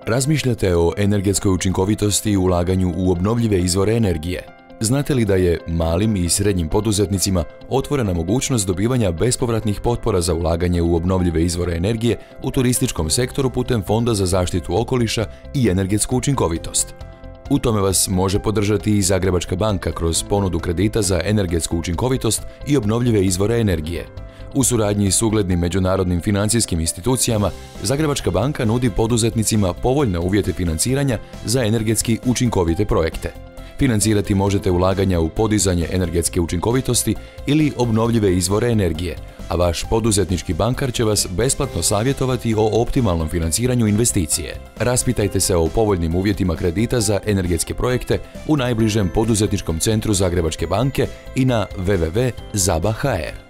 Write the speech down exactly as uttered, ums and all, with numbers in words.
Razmišljate o energetskoj učinkovitosti i ulaganju u obnovljive izvore energije? Znate li da je malim i srednjim poduzetnicima otvorena mogućnost dobivanja bespovratnih potpora za ulaganje u obnovljive izvore energije u turističkom sektoru putem Fonda za zaštitu okoliša i energetsku učinkovitost? U tome vas može podržati i Zagrebačka banka kroz ponudu kredita za energetsku učinkovitost i obnovljive izvore energije. U suradnji s uglednim međunarodnim financijskim institucijama, Zagrebačka banka nudi poduzetnicima povoljne uvjete financiranja za energetski učinkovite projekte. Financirati možete ulaganja u podizanje energetske učinkovitosti ili obnovljive izvore energije, a vaš poduzetnički bankar će vas besplatno savjetovati o optimalnom financiranju investicije. Raspitajte se o povoljnim uvjetima kredita za energetske projekte u najbližem poduzetničkom centru Zagrebačke banke i na w w w tačka zaba tačka h r.